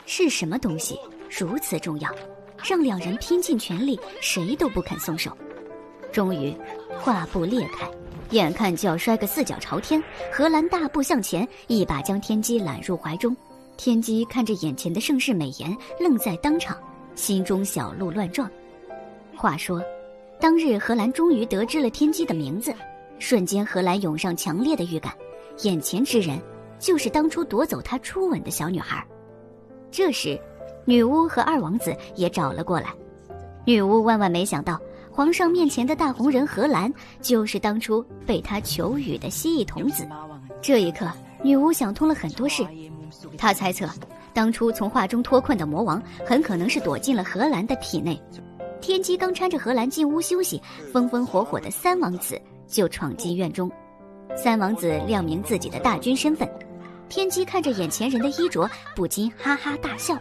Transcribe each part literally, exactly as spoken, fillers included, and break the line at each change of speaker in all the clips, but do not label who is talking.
是什么东西如此重要，让两人拼尽全力，谁都不肯松手。终于画布裂开，眼看就要摔个四脚朝天，荷兰大步向前，一把将天机揽入怀中。天机看着眼前的盛世美颜，愣在当场，心中小鹿乱撞。话说当日荷兰终于得知了天机的名字，瞬间荷兰涌上强烈的预感，眼前之人就是当初夺走她初吻的小女孩。这时女巫和二王子也找了过来。女巫万万没想到，皇上面前的大红人荷兰就是当初被他求雨的蜥蜴童子。这一刻女巫想通了很多事，她猜测当初从画中脱困的魔王很可能是躲进了荷兰的体内。天机刚搀着荷兰进屋休息，风风火火的三王子就闯进院中。三王子亮明自己的大军身份，天机看着眼前人的衣着，不禁哈哈大笑。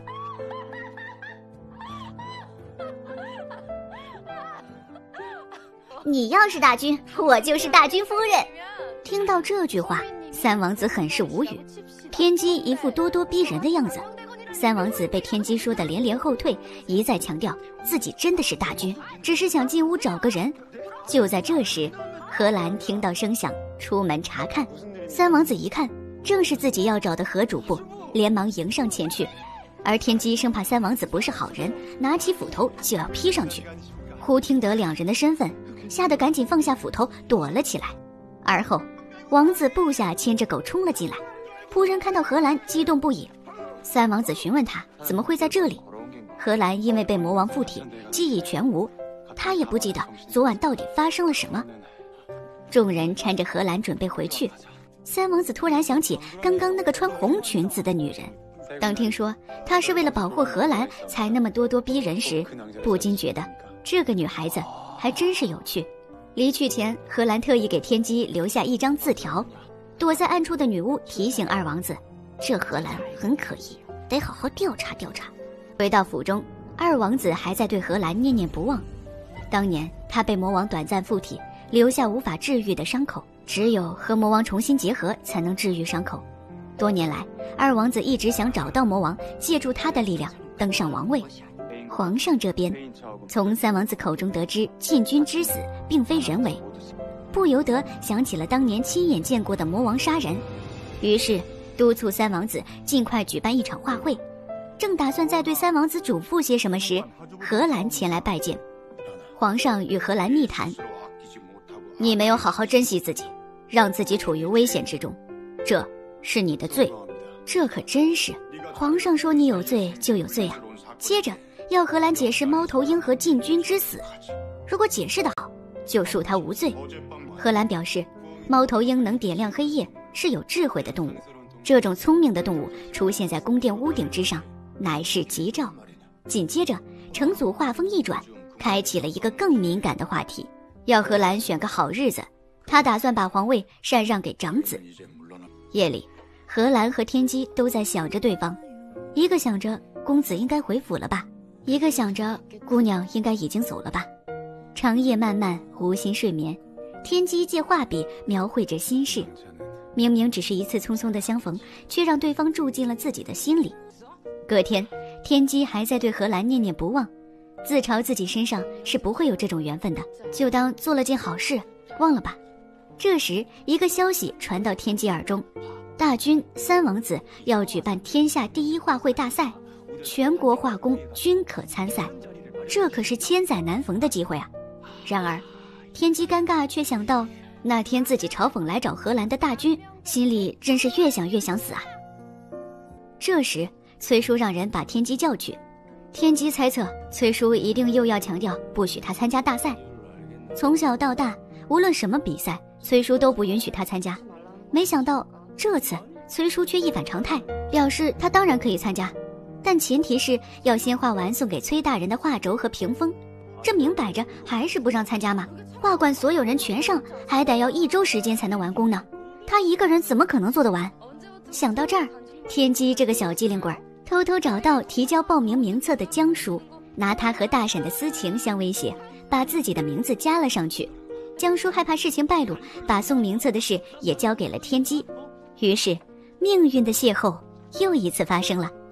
你要是大军，我就是大军夫人。
听到这句话，三王子很是无语。天机一副咄咄逼人的样子，三王子被天机说得连连后退，一再强调自己真的是大军，只是想进屋找个人。就在这时，荷兰听到声响，出门查看。三王子一看，正是自己要找的何主簿，连忙迎上前去。而天机生怕三王子不是好人，拿起斧头就要劈上去。忽听得两人的身份，吓得赶紧放下斧头躲了起来。而后王子部下牵着狗冲了进来，仆人看到荷兰激动不已。三王子询问他怎么会在这里，荷兰因为被魔王附体，记忆全无，他也不记得昨晚到底发生了什么。众人搀着荷兰准备回去，三王子突然想起刚刚那个穿红裙子的女人，当听说她是为了保护荷兰才那么咄咄逼人时，不禁觉得这个女孩子还真是有趣。离去前，荷兰特意给天机留下一张字条，躲在暗处的女巫提醒二王子，这荷兰很可疑，得好好调查调查。回到府中，二王子还在对荷兰念念不忘。当年他被魔王短暂附体，留下无法治愈的伤口，只有和魔王重新结合才能治愈伤口。多年来，二王子一直想找到魔王，借助他的力量登上王位。皇上这边从三王子口中得知禁军之死并非人为，不由得想起了当年亲眼见过的魔王杀人，于是督促三王子尽快举办一场画会。正打算再对三王子嘱咐些什么时，荷兰前来拜见。皇上与荷兰密谈，你没有好好珍惜自己，让自己处于危险之中，这是你的罪。这可真是，皇上说你有罪就有罪啊。接着要荷兰解释猫头鹰和禁军之死，如果解释得好，就恕他无罪。荷兰表示，猫头鹰能点亮黑夜，是有智慧的动物，这种聪明的动物出现在宫殿屋顶之上，乃是吉兆。紧接着成祖话锋一转，开启了一个更敏感的话题，要荷兰选个好日子，他打算把皇位禅让给长子。夜里，荷兰和天机都在想着对方，一个想着公子应该回府了吧，一个想着姑娘应该已经走了吧。长夜漫漫，无心睡眠，天机借画笔描绘着心事。明明只是一次匆匆的相逢，却让对方住进了自己的心里。隔天，天机还在对荷兰念念不忘，自嘲自己身上是不会有这种缘分的，就当做了件好事，忘了吧。这时，一个消息传到天机耳中，大军三王子要举办天下第一画会大赛，全国画工均可参赛，这可是千载难逢的机会啊。然而天机尴尬，却想到那天自己嘲讽来找荷兰的大军，心里真是越想越想死啊。这时崔叔让人把天机叫去，天机猜测崔叔一定又要强调不许他参加大赛。从小到大，无论什么比赛，崔叔都不允许他参加，没想到这次崔叔却一反常态，表示他当然可以参加，但前提是要先画完送给崔大人的画轴和屏风，这明摆着还是不让参加吗？画馆所有人全上，还得要一周时间才能完工呢，他一个人怎么可能做得完？想到这儿，天机这个小机灵鬼偷偷找到提交报名名册的江叔，拿他和大婶的私情相威胁，把自己的名字加了上去。江叔害怕事情败露，把送名册的事也交给了天机。于是命运的邂逅又一次发生了。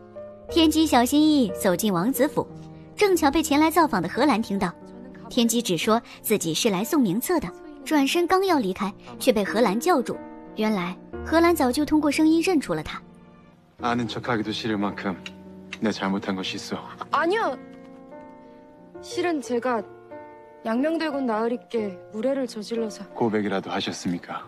天机小心翼翼走进王子府，正巧被前来造访的荷兰听到。天机只说自己是来送名册的，转身刚要离开，却被荷兰叫住。原来荷兰早就通过声音认出了他。
아는 척하기도 싫을 만큼 내 잘못한 것이 있어.
아니요. 실은 제가 양명대군 나으리께 무례를 저질러서.
고백이라도 하셨습니까?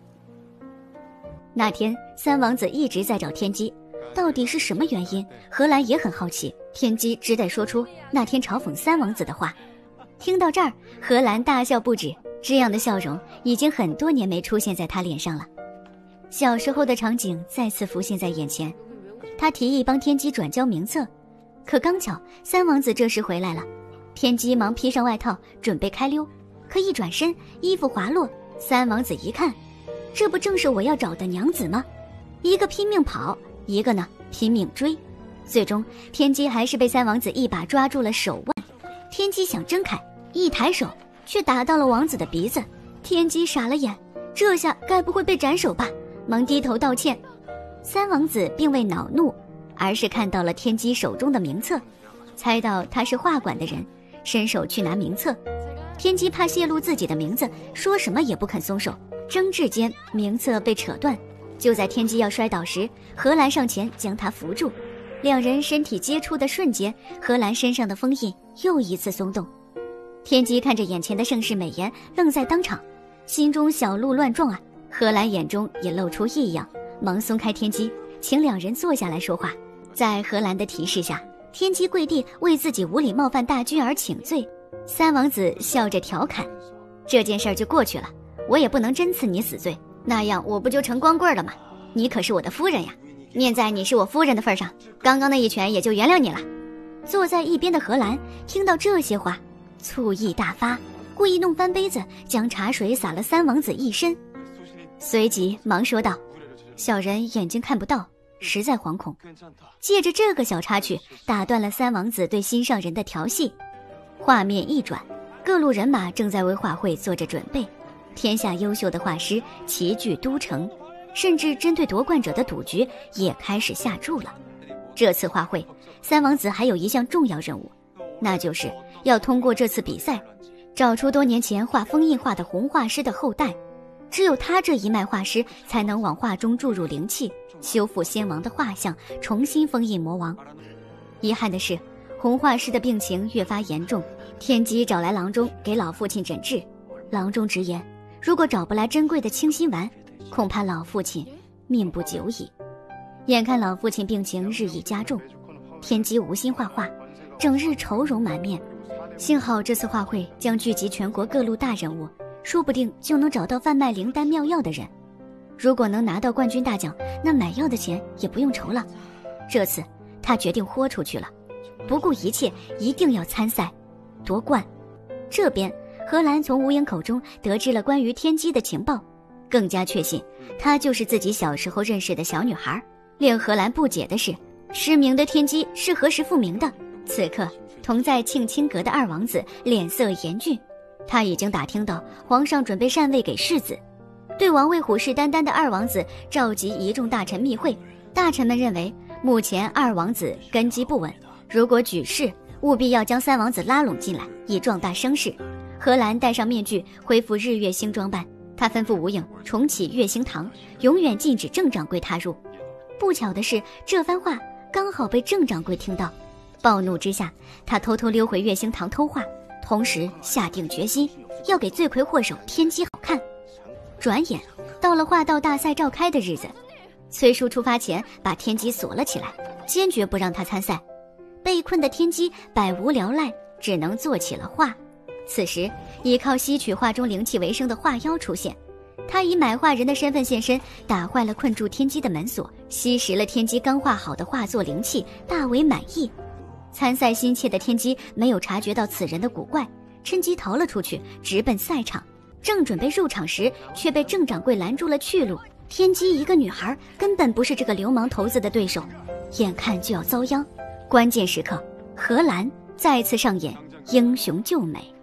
那天三王子一直在找天机，到底是什么原因？荷兰也很好奇。天机只得说出那天嘲讽三王子的话。听到这儿，荷兰大笑不止，这样的笑容已经很多年没出现在他脸上了。小时候的场景再次浮现在眼前，他提议帮天机转交名册，可刚巧三王子这时回来了，天机忙披上外套准备开溜，可一转身衣服滑落，三王子一看，这不正是我要找的娘子吗？一个拼命跑，一个呢拼命追，最终天机还是被三王子一把抓住了手腕。天机想挣开，一抬手却打到了王子的鼻子，天机傻了眼，这下该不会被斩首吧？忙低头道歉。三王子并未恼怒，而是看到了天机手中的名册，猜到他是画馆的人，伸手去拿名册。天机怕泄露自己的名字，说什么也不肯松手，争执间名册被扯断。就在天机要摔倒时，荷兰上前将他扶住，两人身体接触的瞬间，荷兰身上的封印又一次松动。天机看着眼前的盛世美颜，愣在当场，心中小鹿乱撞啊！荷兰眼中也露出异样，忙松开天机，请两人坐下来说话。在荷兰的提示下，天机跪地为自己无礼冒犯大君而请罪。三王子笑着调侃：“这件事儿就过去了，我也不能真赐你死罪，那样我不就成光棍了吗？你可是我的夫人呀，念在你是我夫人的份上，刚刚那一拳也就原谅你了。”坐在一边的荷兰听到这些话，醋意大发，故意弄翻杯子，将茶水洒了三王子一身。随即忙说道：“小人眼睛看不到，实在惶恐。”借着这个小插曲，打断了三王子对心上人的调戏。画面一转，各路人马正在为画会做着准备，天下优秀的画师齐聚都城，甚至针对夺冠者的赌局也开始下注了。这次画会，三王子还有一项重要任务，那就是要通过这次比赛，找出多年前画封印画的红画师的后代。只有他这一脉画师才能往画中注入灵气，修复先王的画像，重新封印魔王。遗憾的是，红画师的病情越发严重，天机找来郎中给老父亲诊治。郎中直言，如果找不来珍贵的清心丸，恐怕老父亲命不久矣。眼看老父亲病情日益加重，天机无心画画，整日愁容满面。幸好这次画会将聚集全国各路大人物，说不定就能找到贩卖灵丹妙药的人。如果能拿到冠军大奖，那买药的钱也不用愁了。这次他决定豁出去了，不顾一切，一定要参赛夺冠。这边荷兰从无影口中得知了关于天机的情报，更加确信她就是自己小时候认识的小女孩。令荷兰不解的是，失明的天机是何时复明的？此刻同在庆清阁的二王子脸色严峻，他已经打听到皇上准备禅位给世子，对王位虎视眈眈的二王子召集一众大臣密会。大臣们认为目前二王子根基不稳，如果举事务必要将三王子拉拢进来，以壮大声势。荷兰戴上面具，恢复日月星装扮，他吩咐吴影重启月星堂，永远禁止郑掌柜踏入。不巧的是，这番话刚好被郑掌柜听到，暴怒之下，他偷偷溜回月星堂偷画，同时下定决心要给罪魁祸首天机好看。转眼到了画道大赛召开的日子，崔叔出发前把天机锁了起来，坚决不让他参赛。被困的天机百无聊赖，只能做起了画。此时依靠吸取画中灵气为生的画妖出现，他以买画人的身份现身，打坏了困住天机的门锁，吸食了天机刚画好的画作灵气，大为满意。参赛心切的天机没有察觉到此人的古怪，趁机逃了出去，直奔赛场。正准备入场时，却被郑掌柜拦住了去路。天机一个女孩，根本不是这个流氓头子的对手，眼看就要遭殃。关键时刻，荷兰再次上演英雄救美。